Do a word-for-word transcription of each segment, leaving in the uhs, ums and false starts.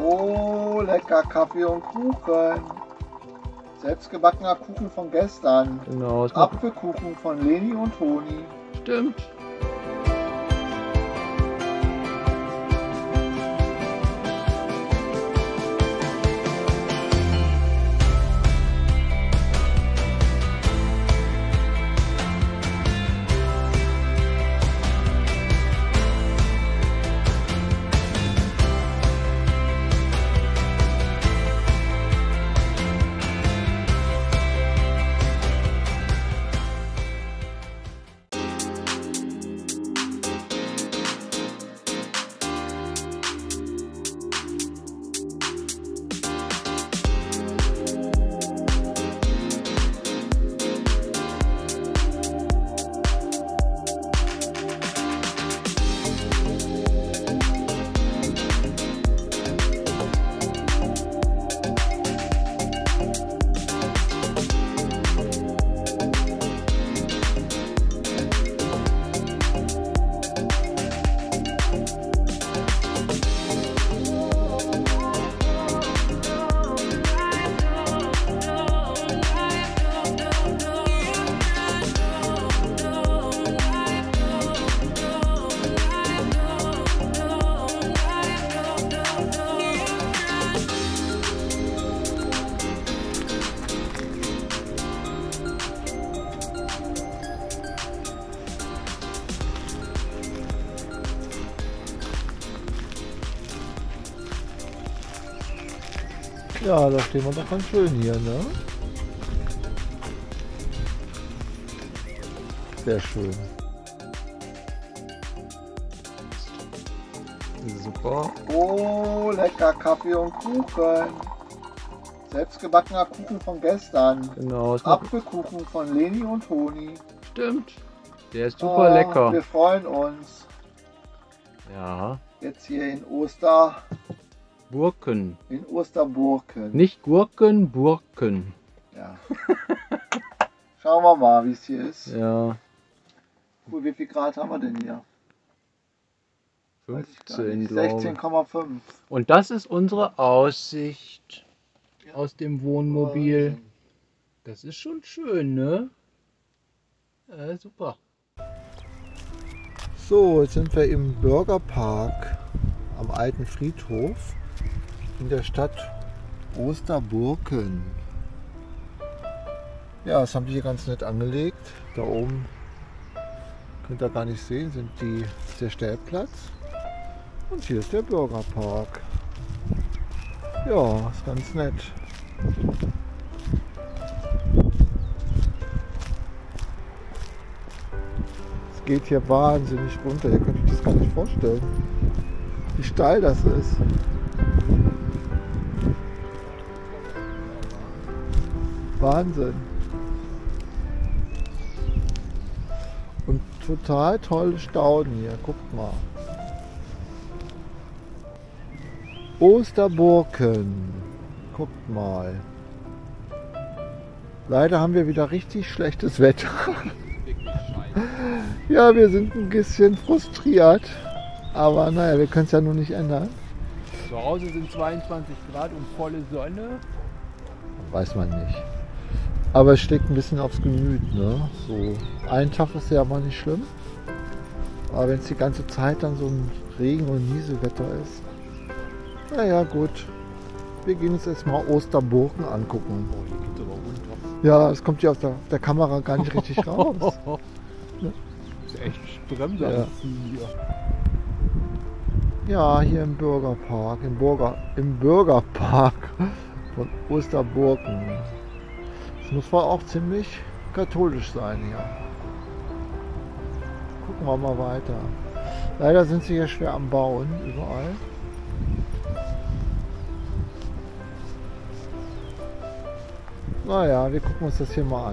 Oh, lecker Kaffee und Kuchen. Selbstgebackener Kuchen von gestern. Genau. Apfelkuchen von Leni und Toni. Stimmt. Ja, da stehen wir doch ganz schön hier, ne? Sehr schön. Super. Oh, lecker Kaffee und Kuchen. Selbstgebackener Kuchen von gestern. Genau. Apfelkuchen von Leni und Toni. Stimmt. Der ist super oh, lecker. Wir freuen uns. Ja. Jetzt hier in Oster... Burken. In Osterburken. Nicht Gurken, Burken. Ja. Schauen wir mal, wie es hier ist. Ja. Cool, wie viel Grad haben wir denn hier? fünfzehn, sechzehn Komma fünf. Und das ist unsere Aussicht aus dem Wohnmobil. Das ist schon schön, ne? Ja, super. So, jetzt sind wir im Bürgerpark am alten Friedhof in der Stadt Osterburken. Ja, das haben die hier ganz nett angelegt. Da oben könnt ihr gar nicht sehen, sind die, ist der Stellplatz. Und hier ist der Bürgerpark. Ja, ist ganz nett. Es geht hier wahnsinnig runter. Ihr könnt euch das gar nicht vorstellen, wie steil das ist. Wahnsinn. Und total tolle Stauden hier. Guckt mal. Osterburken. Guckt mal. Leider haben wir wieder richtig schlechtes Wetter. Ja, wir sind ein bisschen frustriert. Aber naja, wir können es ja nun nicht ändern. Zu Hause sind zweiundzwanzig Grad und volle Sonne. Weiß man nicht. Aber es schlägt ein bisschen aufs Gemüt. Ne? So, ein Tag ist ja mal nicht schlimm. Aber wenn es die ganze Zeit dann so ein Regen- und Nieselwetter ist. Naja, gut. Wir gehen uns jetzt mal Osterburken angucken. Oh, hier geht aber runter. Ja, es kommt hier auf der, auf der Kamera gar nicht richtig raus. Ne? Das ist echt Bremse Ja. hier. Ja, hier im Bürgerpark, im, Burger, im Bürgerpark von Osterburken. Es muss wohl auch ziemlich katholisch sein hier. Gucken wir mal weiter. Leider sind sie hier schwer am Bauen, überall. Naja, wir gucken uns das hier mal an.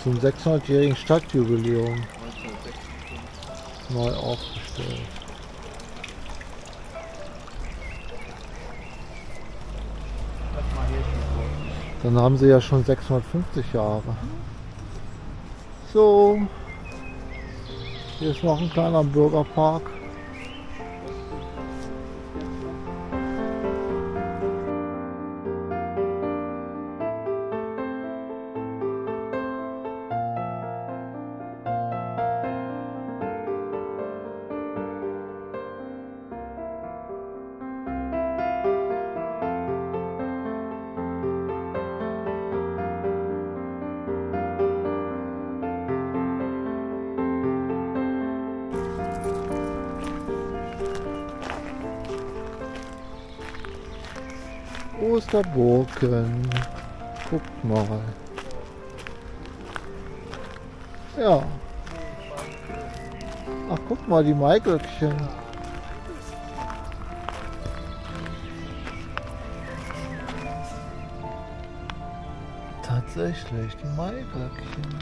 zum sechshundertjährigen Stadtjubiläum neunzehnhundertsechsundfünfzig. neu aufgestellt. Lass mal hier schon vor. Dann haben sie ja schon sechshundertfünfzig Jahre. So, hier ist noch ein kleiner Bürgerpark. Osterburken. Guckt mal. Ja. Ach, guck mal, die Maiglöckchen. Tatsächlich, die Maiglöckchen.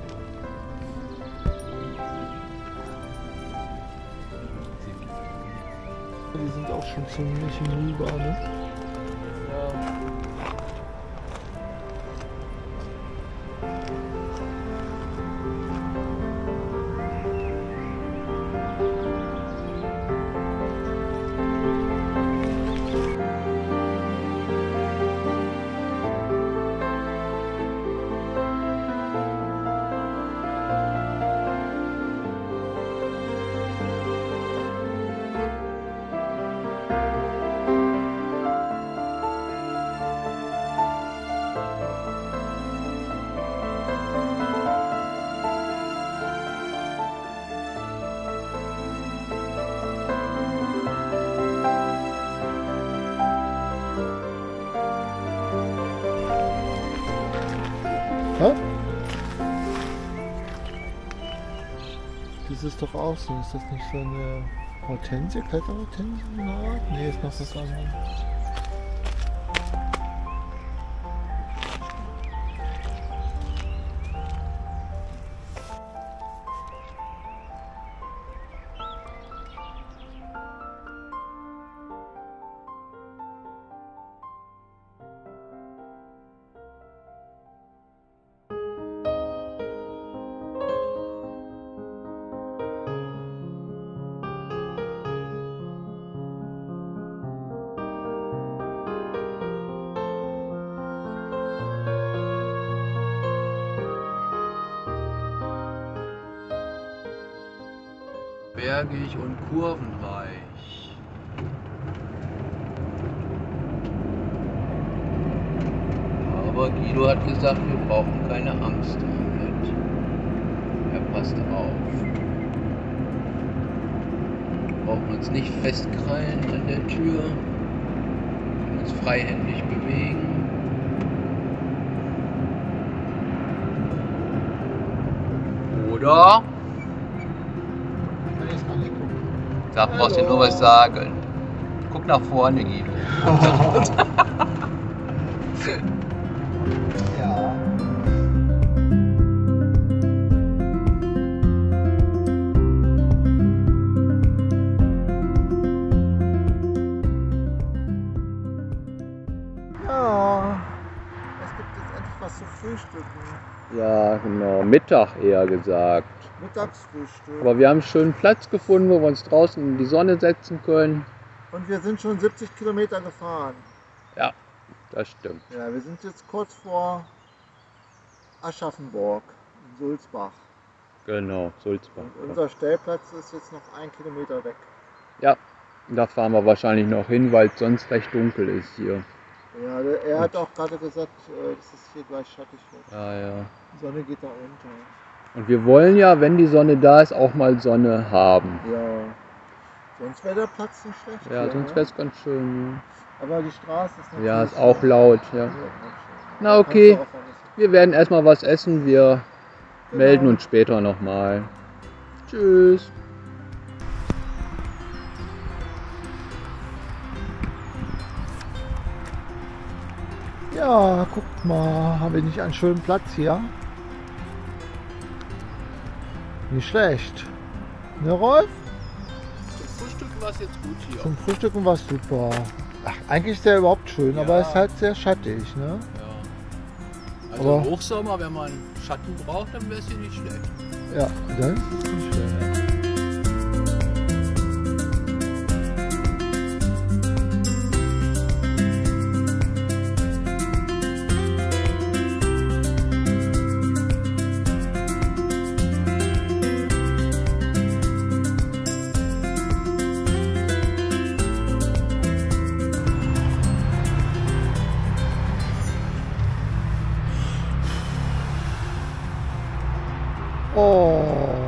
Die sind auch schon ziemlich hinüber, ne? Hä? Das ist doch auch so. Ist das nicht so eine Hortensie, Kletterhortensie? Nee, ist noch was anderes. Bergig und kurvenreich. Aber Guido hat gesagt, wir brauchen keine Angst damit. Er passt auf. Wir brauchen uns nicht festkrallen an der Tür. Wir können uns freihändig bewegen. Oder? Da brauchst du nur was sagen. Guck nach vorne, Guido. Ja. Ja. Es gibt jetzt endlich was zu frühstücken. Ja, genau. Mittag eher gesagt. Mittagsfrühstück. Aber wir haben einen schönen Platz gefunden, wo wir uns draußen in die Sonne setzen können. Und wir sind schon siebzig Kilometer gefahren. Ja, das stimmt. Ja, wir sind jetzt kurz vor Aschaffenburg in Sulzbach. Genau, Sulzbach. Und unser Stellplatz ist jetzt noch ein Kilometer weg. Ja, da fahren wir wahrscheinlich noch hin, weil es sonst recht dunkel ist hier. Ja, der- er hat auch gerade gesagt, äh, dass es hier gleich schattig wird. Ja, ja. Die Sonne geht da unter. Und wir wollen ja, wenn die Sonne da ist, auch mal Sonne haben. Ja. Sonst wäre der Platz nicht schlecht. Ja, hier, sonst ne? wäre es ganz schön. Aber die Straße ist natürlich... Ja, ist auch laut. Ja. Ja, Na okay, wir werden erstmal was essen. Wir melden uns später nochmal. Tschüss. Ja, guckt mal, haben wir nicht einen schönen Platz hier? Nicht schlecht. Ne, Rolf? Zum Frühstücken war es jetzt gut hier. Zum Frühstücken war es super. Ach, eigentlich ist der überhaupt schön, Ja. aber es ist halt sehr schattig, ne? Ja. Also Aber- im Hochsommer, wenn man Schatten braucht, dann wäre es hier nicht schlecht. Ja, dann ist es nicht schlecht. Oh.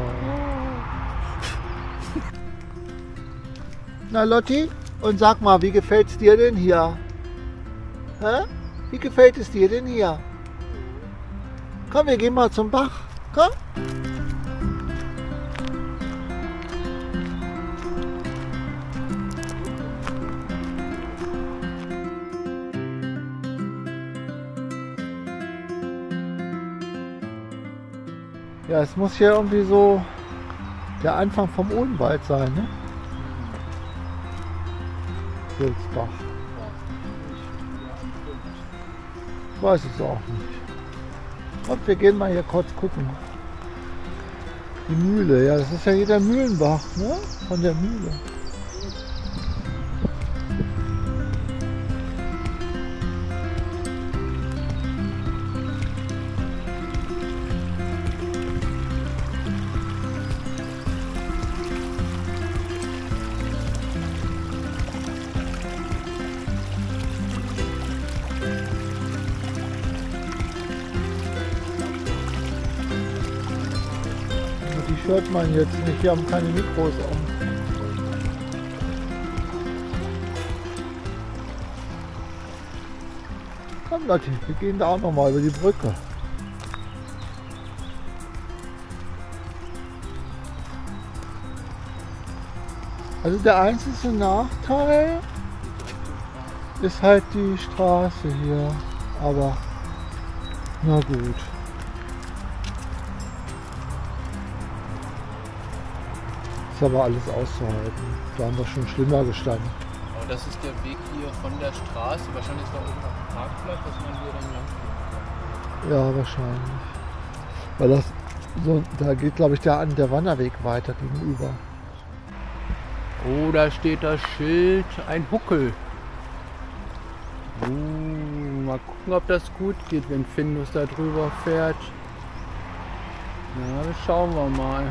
Na Lotti, und sag mal, wie gefällt es dir denn hier? Hä? Wie gefällt es dir denn hier? Komm, wir gehen mal zum Bach. Komm. Ja, es muss hier irgendwie so der Anfang vom Odenwald sein, ne? Wilsbach. Ich weiß es auch nicht. Und wir gehen mal hier kurz gucken. Die Mühle, ja, das ist ja hier der Mühlenbach, ne? Von der Mühle. Die hört man jetzt nicht, hier haben keine Mikros an. Komm Leute, wir gehen da auch noch mal über die Brücke. Also der einzige Nachteil ist halt die Straße hier, aber na gut. Ist aber alles auszuhalten. Da haben wir schon schlimmer gestanden. Aber das ist der Weg hier von der Straße. Wahrscheinlich ist da oben noch ein Parkplatz, dass man hier dann lang kann. Ja, wahrscheinlich. Weil das so, da geht glaube ich der, der Wanderweg weiter gegenüber. Oh, da steht das Schild, ein Huckel. Uh, mal gucken, ob das gut geht, wenn Findus da drüber fährt. Ja, schauen wir mal.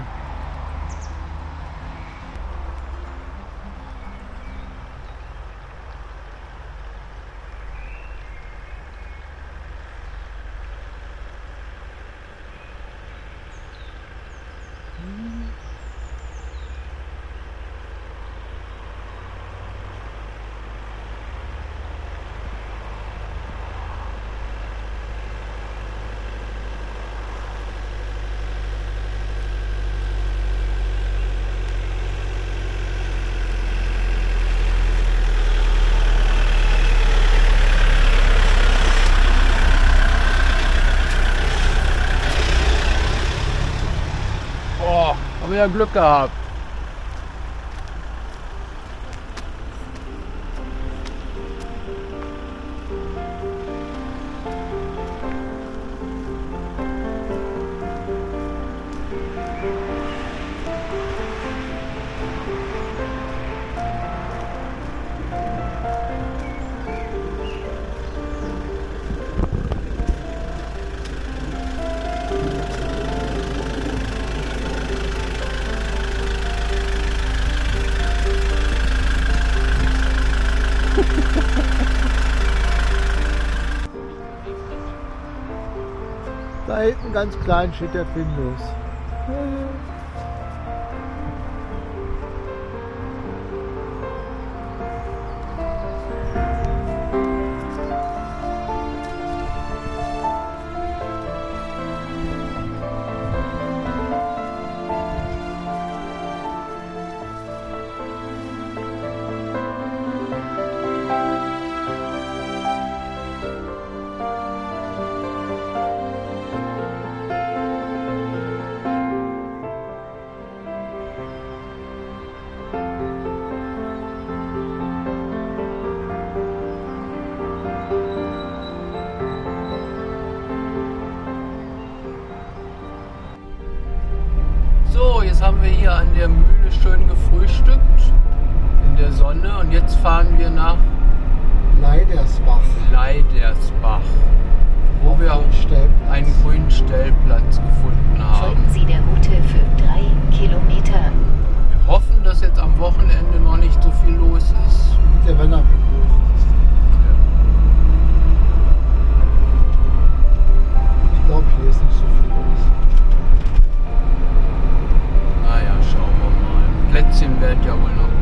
Oh, haben wir ja Glück gehabt. Da hinten ganz klein steht der Findus. hier an der Mühle schön gefrühstückt in der Sonne und jetzt fahren wir nach Leidersbach. Leidersbach, wo Auf wir den Stellplatz. einen grünen Stellplatz gefunden haben. Folgen Sie der Route für drei Kilometer. Wir hoffen, dass jetzt am Wochenende noch nicht so viel los ist. Der Rennerweg hoch. Ich glaube, hier ist nicht so viel los. Naja, schauen wir mal. Plätzchen wird ja wohl noch